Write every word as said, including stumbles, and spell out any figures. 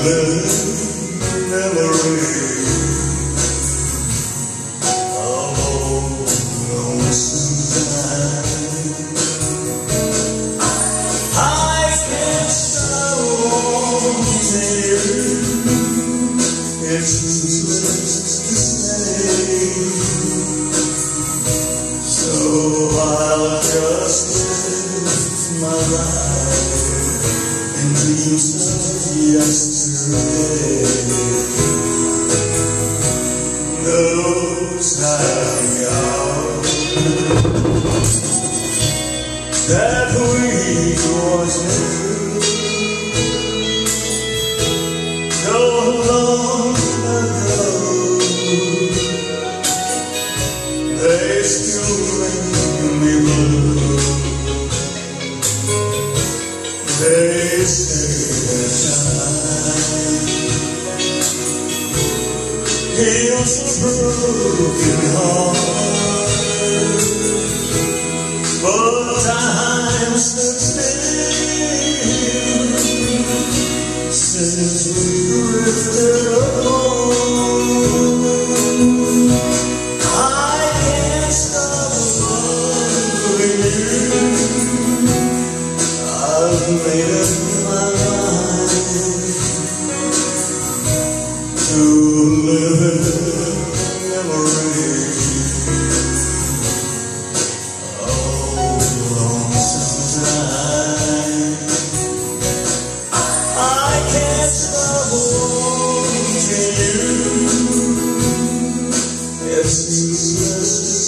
living memory of old lonesome time. I can't stop wanting you. It's useless to say, so I'll just live my life in dreams of yesterday. Those happy hours that we once knew, so long ago, they still ring me blue. They say that time heals a broken heart, but time stood still since we drifted apart. I can't stop loving you. I've made up my mind to live in memory of lonesome time. I can't stop wanting you. It's useless.